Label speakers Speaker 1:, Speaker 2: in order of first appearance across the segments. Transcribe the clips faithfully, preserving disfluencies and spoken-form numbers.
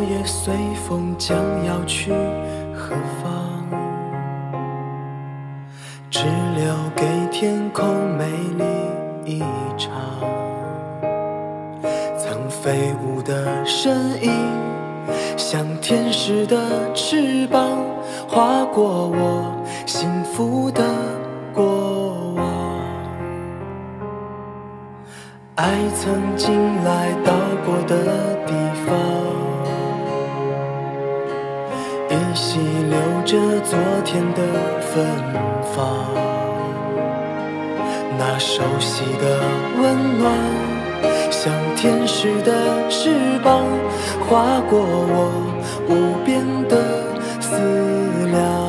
Speaker 1: 也随风将要去何方，只留给天空美丽一场。曾飞舞的身影，像天使的翅膀，划过我幸福的过往。爱曾经来到过的地方，依稀留着昨天的芬芳。那熟悉的温暖，像天使的翅膀，划过我无边的思量。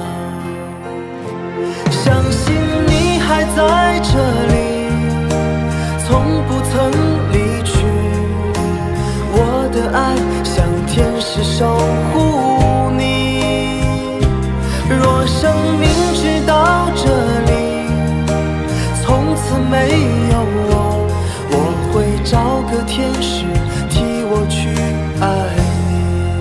Speaker 1: 相信你还在这里，从不曾离去。我的爱像天使守护你。若生命直到这里，从此没有我，我会找个天使替我去爱你。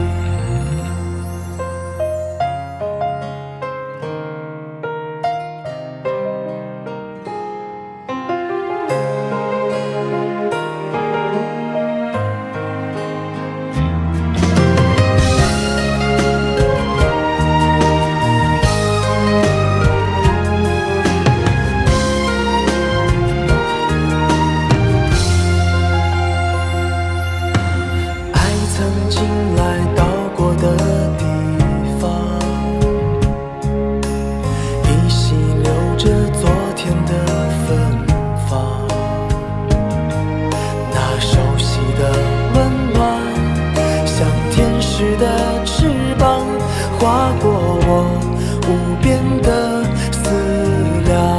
Speaker 1: 划过我无边的思量。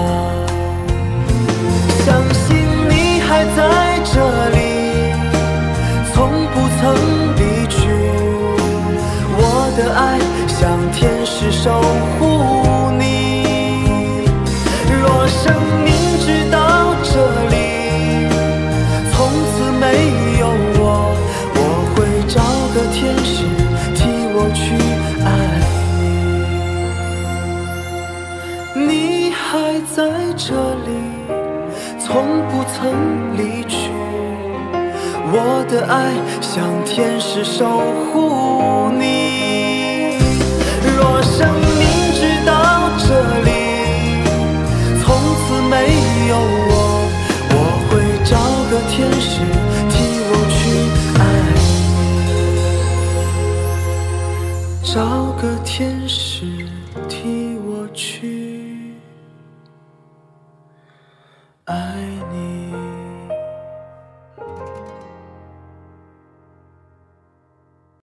Speaker 1: 相信你还在这里，从不曾离去。我的爱像天使守护你。若生命直到这里，从此没有我，我会找个天使替我去爱你。你还在这里，从不曾离去。我的爱像天使守护你。若生命直到这里，从此没有我，我会找个天使替我去爱你，找个天使替我去爱你。